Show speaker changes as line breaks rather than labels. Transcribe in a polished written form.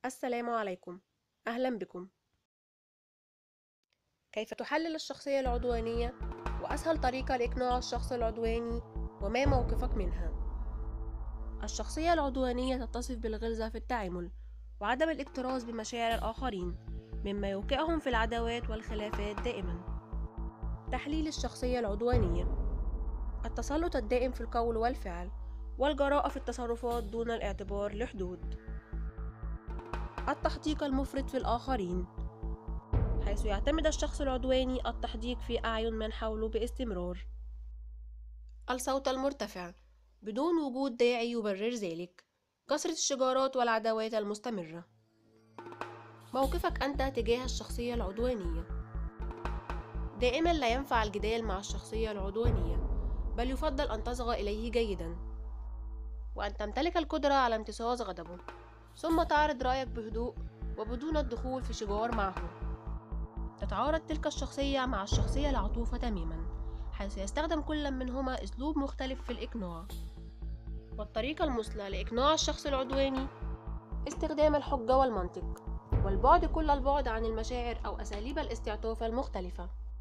السلام عليكم. أهلا بكم. كيف تحلل الشخصية العدوانية؟ وأسهل طريقة لإقناع الشخص العدواني، وما موقفك منها؟ الشخصية العدوانية تتصف بالغلظة في التعامل وعدم الاكتراث بمشاعر الآخرين، مما يوقعهم في العداوات والخلافات دائما. تحليل الشخصية العدوانية: التسلط الدائم في القول والفعل، والجراءة في التصرفات دون الاعتبار لحدود. التحديق المفرط في الآخرين، حيث يعتمد الشخص العدواني التحديق في أعين من حوله باستمرار. الصوت المرتفع بدون وجود داعي يبرر ذلك، كثرة الشجارات والعداوات المستمرة. موقفك أنت تجاه الشخصية العدوانية: دائما لا ينفع الجدال مع الشخصية العدوانية، بل يفضل أن تصغى إليه جيدا، وأن تمتلك القدرة على امتصاص غضبه، ثم تعرض رأيك بهدوء وبدون الدخول في شجار معه. تتعارض تلك الشخصية مع الشخصية العطوفة تماما، حيث يستخدم كل منهما أسلوب مختلف في الإقناع. والطريقة المثلى لإقناع الشخص العدواني: استخدام الحجة والمنطق، والبعد كل البعد عن المشاعر أو أساليب الاستعطاف المختلفة.